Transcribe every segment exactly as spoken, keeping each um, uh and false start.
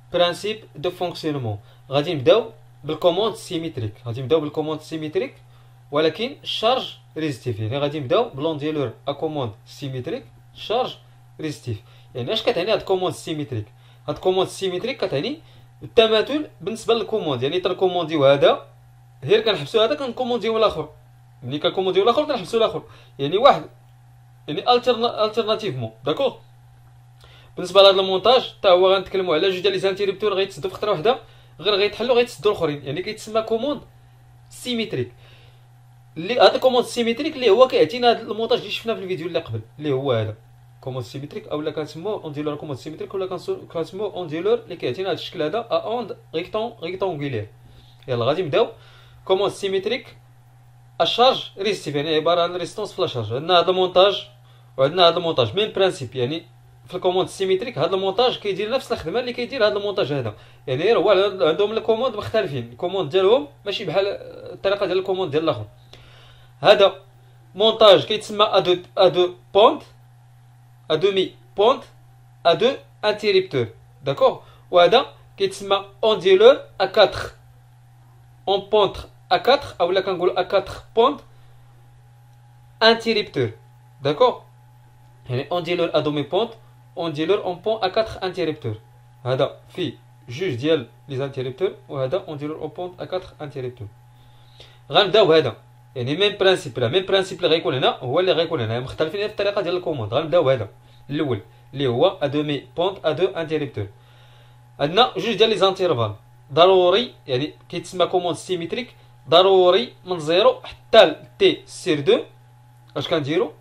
برانسيب دو فونكسيونمون. غادي نبداو بالكوموند سيميتريك، غادي نبداو بالكوموند سيميتريك ولكن شارج ريزيستيف. يعني غادي نبداو بلونديلور ا كوموند سيميتريك شارج ريزيستيف. يعني اش كتعني هاد كوموند سيميتريك؟ هاد كوموند سيميتريك كتعني التماثل بالنسبه للكوموند. يعني تنكومونديو هذا غير كنحبسو هذا كنكومونديو الاخر، ملي كنكومونديو الاخر كنحبسو الاخر، يعني واحد يعني التيرناتيفمون. داكوغ. بالنسبه لهذا المونتاج حتى هو غنتكلموا على جوج ديال لي زانتيريبتور غيتسدوا في خطره واحده، غير غيتحلوا غيتسدوا الاخرين، يعني كيتسمى كوموند سيميتريك. اللي هذا كوموند سيميتريك اللي هو كيعطينا هذا المونتاج اللي شفنا في الفيديو اللي قبل، اللي هو هذا كوموند سيميتريك، اولا كنسموه اونديلور كوموند سيميتريك، ولا كنسموه اونديلور اللي كيعطينا هذا الشكل هذا ا اوند ريكتون ريكتونغولير. يلا غادي نبداو. كوموند سيميتريك الشارج ريزيستيف، يعني عباره عن ريزيستونس في لا شارج. عندنا هذا المونتاج وعندنا هذا المونتاج ميم برانسيب. يعني في الكوموند سيميتريك هذا المونتاج كيدير نفس الخدمه اللي كيدير هذا المونتاج هذا، يعني غير هو عندهم الكوموند مختلفين، الكوموند ديالهم ماشي بحال الطريقه ديال الكوموند ديال الاخر. هذا مونتاج كيتسمى ا دو ا دو بونت ا دومي بونت ا دو انتيريبتور. داكوغ. وهذا كيتسمى اونديلور ا أربعة اون بونت ا أربعة، اولا كنقولوا ا أربعة بونت انتيريبتور. داكوغ. يعني اونديلور ا دومي بونت اونديلور اون بون ا أربعة انتيريبتور. هذا في جوج ديال لي زانتيريبتور، وهذا اونديلور اون بونت ا أربعة انتيريبتور. غنبداو بهذا، يعني ميم برانسيب. لا ميم برانسيب اللي غيكون هنا هو اللي غيكون هنا، مختلفين في الطريقه ديال الكوموند. غنبداو بهذا الاول اللي هو ا دومي بونت ا دو انتيريبتور. عندنا جوج ديال لي زانتيرفال ضروري، يعني كيتسمى كوموند سيميتريك ضروري من زيرو حتى ل تي سير دو. اش كنديرو؟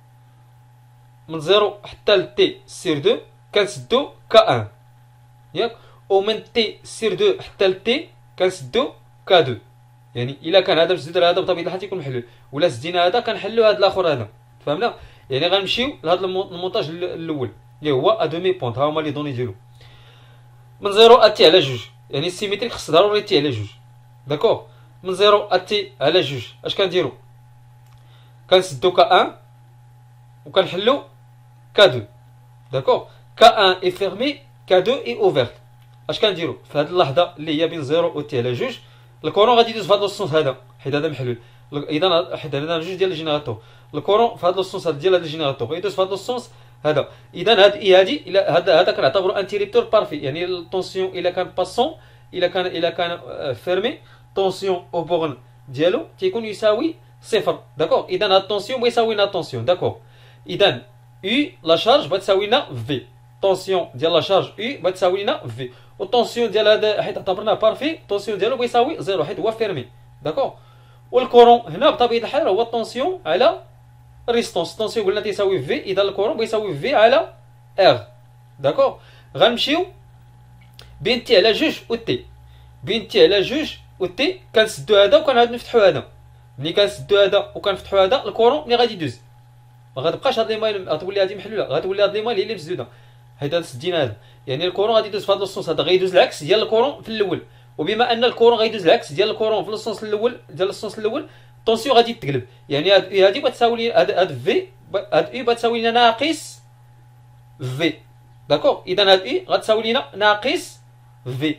من زيرو حتى ل تي سير دو كنسدو ك واحد، ياك؟ ومن تي سير دو حتى ل تي كنسدو ك اثنين. يعني الا كان هذا مسدود هذا بطبيعه الحال تيكون محلول، ولا سدينا هذا كنحلوا هذا الاخر هذا. فهمنا؟ يعني غنمشيو لهذا المونتاج الاول اللي هو ا دومي بونت. ها هما لي دوني ديالو من زيرو ا تي على جوج، يعني السيميتريك خص ضروري تي على جوج. داكوغ. من زيرو ا تي على جوج اش كنديرو؟ كنسدو ك واحد وكنحلو ك اثنين. داكوغ. ك واحد اي فيرمي ك اثنين اي اوفيرت. اش كنديرو في هذه اللحظه اللي هي بين زيرو و تي على جوج؟ الكورون غادي يدوز في هذا السونس هذا حيت هذا محلول. اذا حيت هذا جوج ديال الجينيراتور، الكورون في هذا السونس هذا ديال هذا الجينيراتور يدوز في هذا السونس هذا. اذا هاد اي هادي الى هذا هذا كنعتبرو انتيريبتور بارفي، يعني الطونسيون الا كان باسون الا كان الا كان فيرمي طونسيون او بورن ديالو تيكون يساوي صفر. داكوغ. اذا هاد الطونسيون بيساوي لنا طونسيون. داكوغ. اذا يو لا شارج بتساوي لنا في، طونسيون ديال لا شارج يو بتساوي لنا في، والطونسيون ديال هذا حيت اعتبرناه بارفي الطونسيون ديالو بيساوي زيرو حيت هو فيرمي. داكوغ. والكورون هنا بطبيعه الحال هو الطونسيون على ريستونس. الطونسيون قلنا تيساوي في، اذا الكورون بيساوي في على ار. داكوغ. غنمشيو بين تي على جوج و تي، بين تي على جوج و تي كنسدو هذا وكنعاود نفتحو هذا. ملي كنسدو هذا وكنفتحو هذا الكورون ملي غادي يدوز ما غتبقاش هاد لي مايل غتولي هادي محلوله، غتولي هاد لي مايل هي اللي مسدوده حيت سدينا هذا. يعني الكورون غادي يدوز في هذا السونس هذا، غيدوز العكس ديال الكورون في الاول، وبما ان الكورون غيدوز العكس ديال الكورون في السونس الاول ديال السونس الاول الطونسيون غادي تقلب. يعني هاد هادي بتساوي لي هاد هاد في هاد اي بتساوي لنا ناقص في. داكوغ. اذا هاد اي غتساوي لنا ناقص في.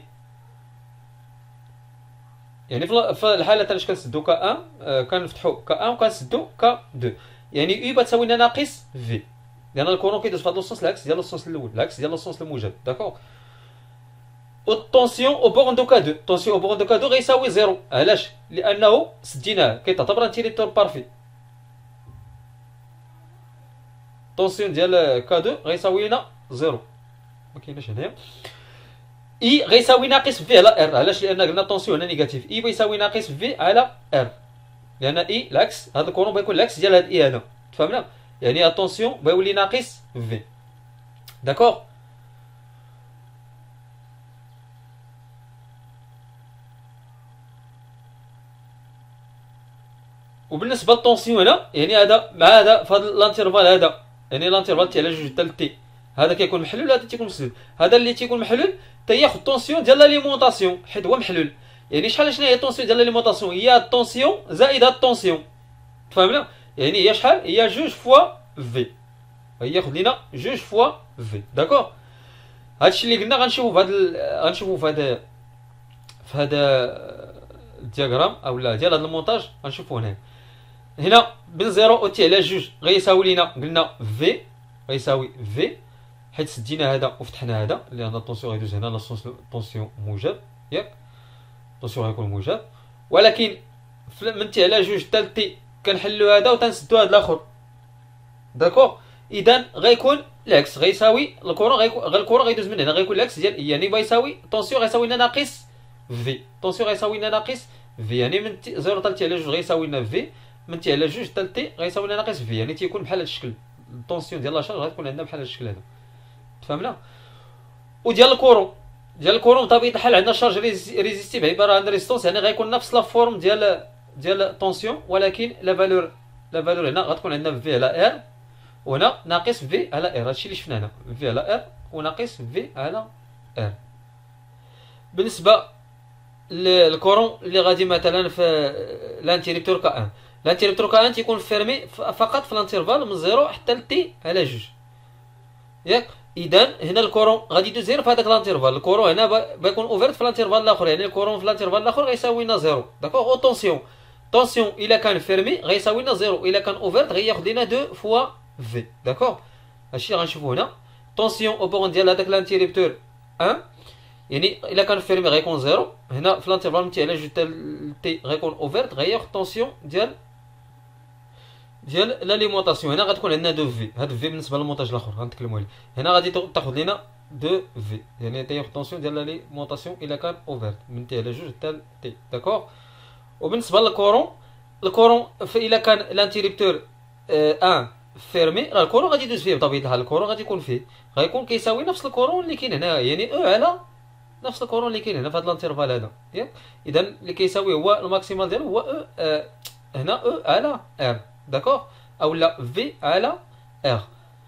يعني في الحاله تاع كنسدو ك واحد كنفتحو ك واحد وكنسدو ك اثنين، يعني اي بتساوي لنا ناقص في، لان الكورون كيدوز في هذا السونس العكس ديال السونس الاول، العكس ديال السونس الموجب. داكوغ. والطونسيون او بورن دو ك اثنين، الطونسيون او بورن دو ك اثنين غيساوي زيرو. علاش؟ لانه سديناه كيتعتبر انتيريبتور بارفي. الطونسيون ديال ك اثنين غيساوي لنا زيرو، ما كايناش هنايا. اي غيساوي ناقص في على ار. علاش؟ لان قلنا الطونسيون هنا نيجاتيف، اي بيساوي ناقص في على ار، لان اي العكس هذا الكورون بيكون العكس ديال هاد اي هذا. تفهمنا؟ يعني الطونسيون بيولي ناقص في. داكوغ. وبالنسبه للطونسيون هنا يعني هذا مع هذا في هذا الانترفال هذا، يعني الانترفال تاع على جوج حتى تي هذا كيكون محلول هذا تيكون مسدود. هذا اللي تيكون محلول تياخذ الطونسيون ديال لاليمونطاسيون حيت هو محلول. يعني شحال شنو هي الطونسيون ديال لاليمونطاسيون؟ هي الطونسيون زائد هاد الطونسيون. تفهمنا؟ يعني هي شحال؟ هي جوج فوا في، هي ياخذ لينا جوج فوا في. داكوغ. هادشي اللي قلنا غنشوفو في هاد ال... غنشوفو في هاد في هاد الدياغرام اولا ديال هاد المونتاج غنشوفو هنا. هنا بين زيرو او تي على جوج غيساوي لينا قلنا في غيساوي في حيت سدينا هذا وفتحنا هذا لان الطونسيون غيدوز هنا الطونسيون موجب ياك الطونسيون غيكون موجب. ولكن من تي على جوج حتى تي كنحلو هذا وتنسدو هذا الاخر داكوغ. اذا غيكون العكس غيساوي الكورون غيكون الكورون غيدوز من هنا غيكون العكس ديال يعني غيساوي طونسيون غيساوي لنا ناقص في طونسيون غيساوي لنا ناقص في يعني من زيرو حتى تي على جوج غيساوي لنا في من تي على جوج حتى تي غيساوي لنا ناقص في يعني تيكون بحال هذا الشكل. الطونسيون ديال لاشارج غتكون عندنا بحال هذا الشكل هذا تفهمنا. وديال الكورون ديال الكورون بطبيعه الحال عندنا شارج ريزيستيف عباره عن ريزيستونس يعني غيكون نفس لا فورم ديال ديال الطونسيون ولكن لا فالور لا فالور هنا غتكون عندنا في على ار وهنا ناقص في على ار. هادشي اللي شفنا هنا في على ار وناقص في على ار. بالنسبه للكورون اللي غادي مثلا في الانتيريبتور كا واحد الانتيريبتور كا واحد تيكون فيرمي فقط في الانترفال من زيرو حتى تي على جوج ياك. اذا هنا الكورون غادي يدوز غير في هذاك الانترفال. الكورون هنا بيكون اوفرت في الانترفال الاخر يعني الكورون في الانترفال الاخر غيساوي لنا زيرو داكوغ. او طونسيون طونسيون الا كان فيرمي غيساوي لنا زيرو الا كان اوفرت غياخذ لنا دو فوا في داكوغ. هادشي غنشوفو هنا طونسيون او بورون ديال هذاك الانتيريبتور واحد يعني الا كان فيرمي غيكون زيرو. هنا في الانترفال نتاع على جوج حتى تي غيكون اوفرت غياخذ طونسيون ديال ديال لاليمونطاسيون. هنا غتكون عندنا دو في هاد في بالنسبه للمونتاج الاخر غنتكلموا عليه. هنا غادي تاخذ لنا دو في يعني تياخذ طونسيون ديال لاليمونطاسيون الا كان اوفرت من تي على جوج حتى تي داكوغ. وبالنسبه للكورون الكورون الا كان الانتيريبتور واحد فيرمي راه الكورون غادي يدوز فيه بطبيعه الحال. الكورون غادي يكون فيه غيكون كيساوي نفس الكورون اللي كاين هنا يعني او على نفس الكورون اللي كاين هنا في هذا الانترفال هذا ياك. اذا اللي كيساوي هو الماكسيمال ديالو هو او آه هنا او على ار داكوغ اولا في على ار.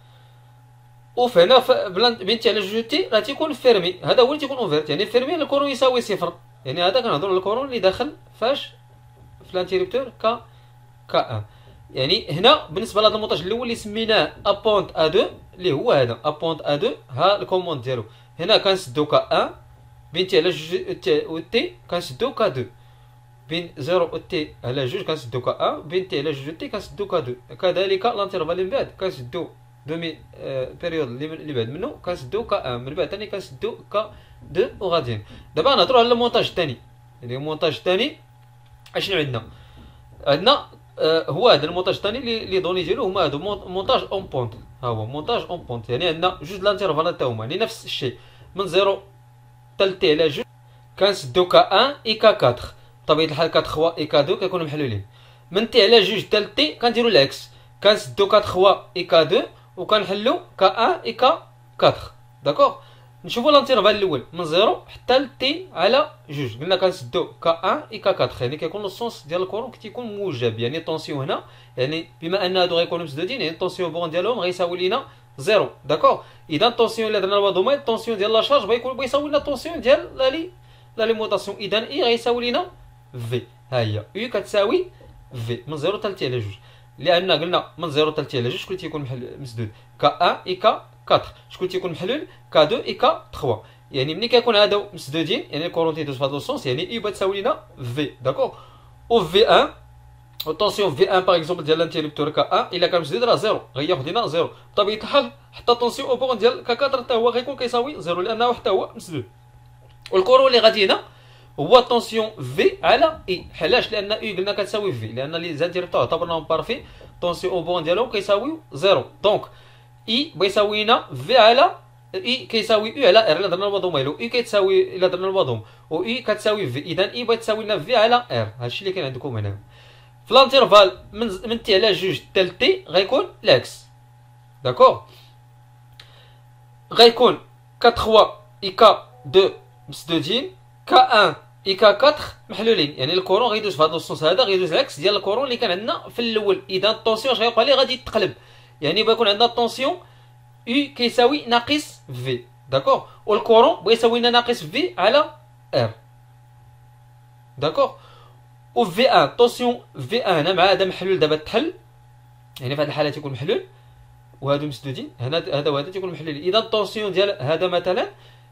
وفي هنا بين تي على جوج تي راه تيكون فيرمي هذا هو اللي تيكون اوفرت يعني فيرمي الكورون يساوي صفر يعني هذا كنهضروا على الكورون اللي داخل فاش في الانتيريبتور كا كا واحد. يعني هنا بالنسبه لهذا المونتاج الاول اللي سميناه ابونت ا اثنين اللي هو هذا ابونت ا اثنين ها الكوموند ديالو هنا كنسدو كا واحد بين تي على جوج تي و تي كنسدو كا اثنين بين زيرو و تي على جوج كنسدو كا واحد بين تي على جوج تي كنسدو كا اثنين. كذلك الانترفال اللي من بعد كنسدو دومي آه بيريود اللي بعد منه كنسدو كا واحد من بعد ثاني كنسدو كا اثنين وغاديين. دابا نهضروا على المونتاج الثاني يعني المونتاج الثاني اشنو عندنا عندنا آه هو هذا المونتاج الثاني اللي لي دوني ديالو هما هادو مونتاج اون بونت. ها هو مونتاج اون بونت يعني عندنا جوج الانترفالات تا هما يعني نفس الشيء من زيرو حتى تي على جوج كنسدو كا واحد اي كا أربعة بطبيعه الحال كا ثلاثة اي كا اثنين كيكونوا محلولين. من تي على جوج حتى تي كنديروا العكس كنسدو كا ثلاثة اي كا اثنين وكنحلو كا واحد اي كا أربعة داكوغ. نشوفوا الانترفال الاول من زيرو حتى تي على جوج قلنا كنسدو كا واحد اي كا أربعة يعني كيكون السونس ديال الكورون كتيكون موجب يعني الطونسيون هنا يعني بما ان هادو غيكونوا مسدودين يعني الطونسيون بون ديالهم غيساوي لينا زيرو داكوغ. اذا الطونسيون اللي درنا الوضوميل الطونسيون ديال لا شارج غيكون بيساوي لنا الطونسيون ديال لالي لاليمونطاسيون. اذا اي غيساوي لينا في ها هي يو كتساوي في من زيرو حتى تي على جوج لان قلنا من زيرو حتى تي على جوج شكون تيكون مسدود كا واحد اي كا أربعة شكون تيكون محلول كا اثنين اي كا ثلاثة يعني ملي كيكون هادو مسدودين يعني الكورون تيدوز في هذا السونس يعني اي بتساوي لنا في داكوغ. و في واحد الطونسيون في واحد باغ اكزومبل ديال الانتيريبتور كا واحد الا كان مسدود راه زيرو غياخذ لنا زيرو بطبيعه الحال حتى الطونسيون او بورون ديال كا أربعة حتى هو غيكون كيساوي زيرو لانه حتى هو مسدود. والكورون اللي غادي هنا هو طونسيون في على اي علاش لان اي قلنا كتساوي في لان لي زانتيريبتور اعتبرناهم بارفي طونسيون او بورون ديالهم كيساويو زيرو دونك اي بيساوي لنا في على اي كيساوي او على ار الا درنا الوضوم ديالو اي كتساوي الا درنا الوضوم و اي كتساوي في اذا اي بتساوي لنا في على ار. هادشي اللي كاين عندكم هنا في الانترفال من من تي على جوج حتى تي غيكون العكس داكوغ غيكون كا ثلاثة اي كا اثنين مسدودين كا واحد اي كا أربعة محلولين يعني الكورون غيدوز في هذا السونس هذا غيدوز العكس ديال الكورون اللي كان عندنا في الاول. اذا الطونسيون اش غيوقع ليه غادي يتقلب يعني بيكون عندنا الطونسيون U كيساوي ناقص في داكوغ والكورون بغا لنا ناقص في على ار داكوغ. و في واحد طونسيون في واحد هنا مع هذا محلول دابا تحل يعني في هذه الحاله تيكون محلول وهادو مسدودين هنا هذا وهذا تيكون محلولين. اذا الطونسيون ديال هذا مثلا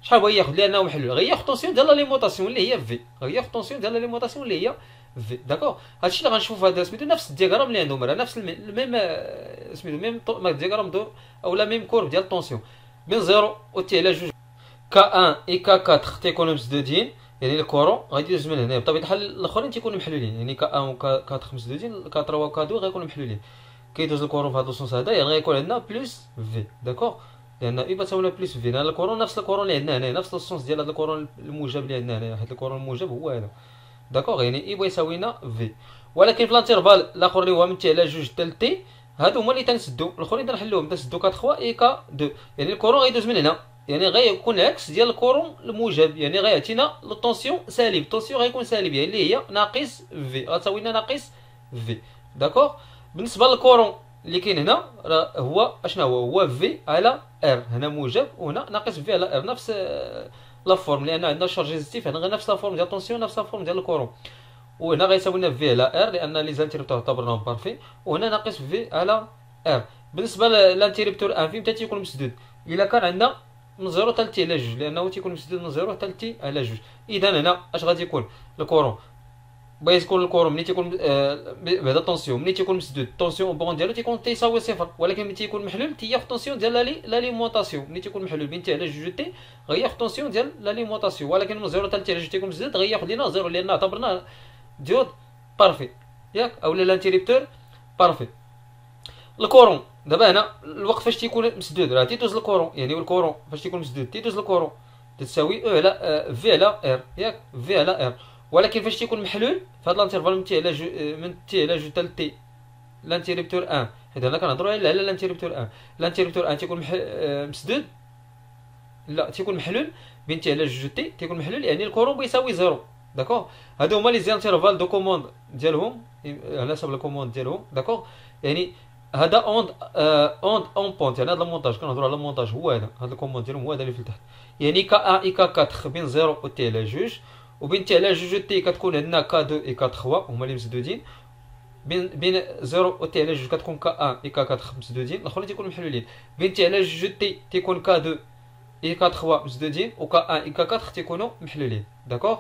شحال بغا ياخذ لانه محلول غياخذ طونسيون ديال لاليمونطاسيون اللي هي في غياخذ طونسيون ديال لاليمونطاسيون اللي هي في داكوغ. هادشي اللي غنشوف هذا سميتو نفس الدياغرام اللي عندهم راه نفس الميم سميتو ميم دياغرام دو اولا ميم كورب ديال الطونسيون من زيرو و تي على جوج كا واحد اي كا أربعة تيكونوا مسدودين يعني الكورون غادي يدوز من هنا بطبيعه الحال الاخرين تيكونوا محلولين يعني كا واحد و كا أربعة مسدودين كا ثلاثة و كا اثنين غيكونوا محلولين كيدوز الكورون في هذا السونس هذا يعني غيكون عندنا بلس في داكوغ لان اي بتساوي بلس في لان الكورون نفس الكورون اللي عندنا هنا نفس السونس ديال هذا الكورون الموجب اللي عندنا هنا حيت الكورون الموجب هو هذا داكوغ يعني اي بغا يساوي لنا في. ولكن في لانترفال الاخر اللي هو من تي على جوج حتى تي هادو هما اللي تنسدو الاخرين تنحلوهم تنسدو كا ثلاثة اي كا اثنين يعني الكورون غيدوز من هنا يعني غيكون العكس ديال الكورون الموجب يعني غيعطينا لو طونسيون سالب الطونسيون غيكون سالب يعني اللي هي ناقص في غتساوي لنا ناقص في داكوغ. بالنسبه للكورون اللي كاين هنا راه هو اشنا هو هو في على ار هنا موجب وهنا ناقص في على ار نفس لا فورم لان عندنا شارج ريزيستيف هنا غير نفس لا فورم ديال الطونسيون نفس لا فورم ديال الكورون وهنا غيساوي لنا في على ار لان لي زانتيربتور اعتبرناهم بارفي وهنا ناقص في على ار. بالنسبه للانتيربتور واحد في متى تيكون مسدود الا كان عندنا من زيرو حتى تي على جوج لانه تيكون مسدود من زيرو حتى تي على جوج. اذا هنا اش غادي يكون الكورون بغا يكون الكورون ملي تيكون آه بهذا الطونسيون ملي تيكون مسدود الطونسيون بون ديالو تيكون تيساوي صفر ولكن ملي تيكون محلول تياخذ طونسيون ديال لاليمونطاسيون ملي تيكون محلول بين تي على جوج تي غياخذ طونسيون ديال لاليمونطاسيون ولكن من زيرو حتى تي على جوج تيكون مسدود غياخذ لينا زيرو لان اعتبرناه ديود بارفي ياك اولا لانتيريبتور بارفي. الكورون دابا هنا الوقت فاش تيكون مسدود راه تيدوز الكورون يعني الكورون فاش تيكون مسدود تيدوز الكورون تساوي او على في على ار ياك في على ار. ولكن فاش تيكون محلول في هذا الانترفال من تي على جو من تي على جو حتى تي لانتيريبتور واحد حيت هنا كنهضروا على لانتيريبتور واحد لانتيريبتور واحد تيكون مسدود لا تيكون محلول بين تي على جوج تي تيكون محلول يعني الكورون بيساوي زيرو داكوغ. هادو هما لي زانترفال دو كوموند ديالهم على حسب الكوموند ديالهم داكوغ يعني هذا اوند اوند اون بونت يعني هذا المونتاج كنهضروا على المونتاج هو هذا هذا الكوموند ديالهم هو هذا اللي في التحت يعني كا واحد اي كا أربعة بين زيرو و تي على جوج وبين تي على جوج تي كتكون عندنا كا اثنين اي كا ثلاثة هما اللي مسدودين بين بين زيرو و تي على جوج كتكون كا واحد اي كا أربعة مسدودين الاخرين تيكونوا محلولين بين تي على جوج تي تيكون كا اثنين اي كا ثلاثة مسدودين وكا واحد اي كا أربعة تيكونوا محلولين داكوغ.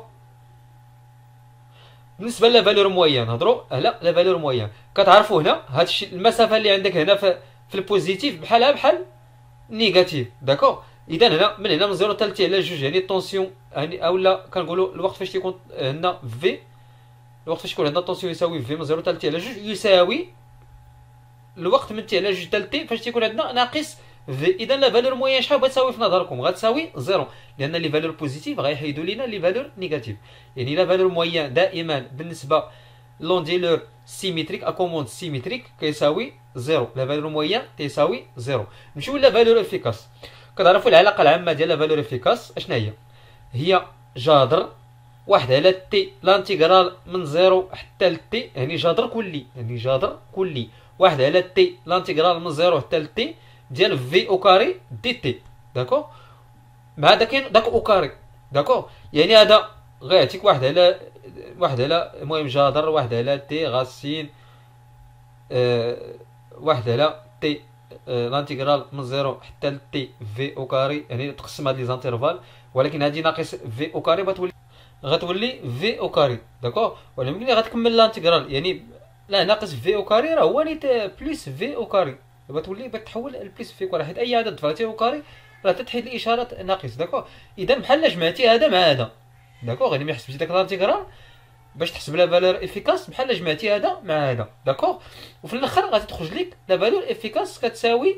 بالنسبه لا فالور موين نهضروا على لا فالور موين كتعرفوا هنا هاد الشيء المسافه اللي عندك هنا في, في البوزيتيف بحالها بحال نيجاتيف داكوغ. اذا هنا من هنا من زيرو حتى تي على جوج يعني الطونسيون يعني اولا كنقولوا الوقت فاش تيكون عندنا في الوقت فاش يكون عندنا الطونسيون يساوي في من زيرو حتى تي على جوج يساوي الوقت من تي على جوج حتى تي فاش تيكون عندنا ناقص في. اذا لا فالور موين شحال غتساوي في نظركم غتساوي زيرو لان لي فالور بوزيتيف غيحيدوا لينا لي فالور نيجاتيف يعني لا فالور موين دائما بالنسبه لونديلور سيميتريك اكوموند سيميتريك كيساوي زيرو لا فالور موين تيساوي زيرو. نمشيو لا فالور افيكاس كتعرفوا العلاقه العامه ديال لا فالور افيكاس اشنا هي هي جذر واحد على تي لانتيغرال من زيرو حتى لتي يعني جذر كلي يعني جذر كلي واحد على تي لانتيغرال من زيرو حتى لتي ديال في او كاري دي تي داكوغ. مع هذا كاين داك او كاري داكوغ يعني هذا غيعطيك واحد على واحد على المهم جذر واحد على تي غاسين آه واحد على تي آه لانتيغرال من زيرو حتى لتي في او كاري يعني تقسم هاد لي زانترفال ولكن هادي ناقص في او كاري غتولي غتولي في او كاري داكوغ. ولكن ملي غتكمل لانتيغرال يعني لا ناقص في او كاري راه هو نيت بلس في او كاري غتولي بتحول البليس في كره حيت اي عدد ضربتيه او كاري راه تتحيد الاشاره ناقص داكوغ. اذا بحال جمعتي هذا مع هذا داكوغ يعني ملي حسبتي داك لانتيغرال باش تحسب لا فالور افيكاس بحال جمعتي هذا مع هذا داكوغ وفي الاخر غادي تخرج لك لا فالور افيكاس كتساوي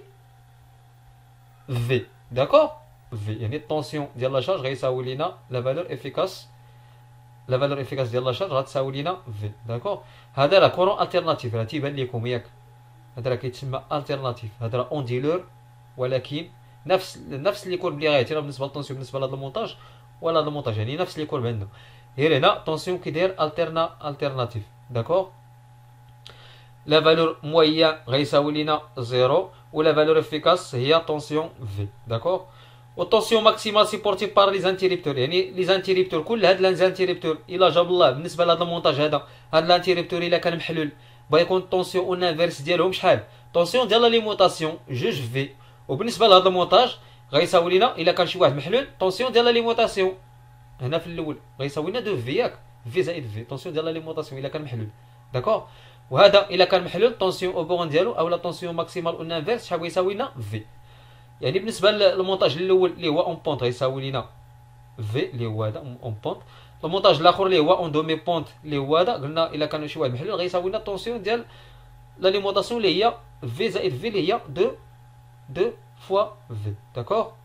في داكوغ في يعني الطونسيون ديال لا شارج غيساوي لينا لا فالور افيكاس لا فالور افيكاس ديال لا شارج غتساوي لينا في داكوغ. هذا راه كورون التيرناتيف راه تيبان لكم ياك هذا راه كيتسمى التيرناتيف هذا راه اونديلور ولكن نفس نفس لي كورب اللي غايعطينا بالنسبه للطونسيون بالنسبه لهذا المونتاج ولا هذا المونتاج يعني نفس لي كورب عندنا غير هنا طونسيون كيدير التيرنا التيرناتيف داكوغ. لا فالور موين غيساوي لينا زيرو ولا فالور افيكاس هي طونسيون في داكوغ. والطونسيون ماكسيمال سيبورتي بار لي زانتيريبتور يعني لي زانتيريبتور كل هاد لي زانتيريبتور الا جاب الله بالنسبه لهذا المونتاج هذا هاد لانتيريبتور الا كان محلول بغا يكون الطونسيون اون انفيرس ديالهم شحال طونسيون ديال ليموطاسيون جوج في وبالنسبه لهذا المونتاج غيساوي لنا الا كان شي واحد محلول طونسيون ديال لاليمونطاسيون هنا في الاول غيساوي لنا دو في ياك في زائد في طونسيون ديال لاليمونطاسيون الا كان محلول داكور وهذا الا كان محلول طونسيون او بورون ديالو او لا طونسيون ماكسيمال او انفيرس شحال غيساوي لنا في يعني بالنسبه للمونتاج الاول اللي هو اون بونت غيساوي لنا في اللي هو هذا اون بونت المونتاج الاخر اللي هو اون دومي بونت اللي هو هذا قلنا الا كان شي واحد محلول غيساوي لنا طونسيون ديال لاليمونطاسيون اللي هي في زائد في اللي هي دو دو فوا في داكور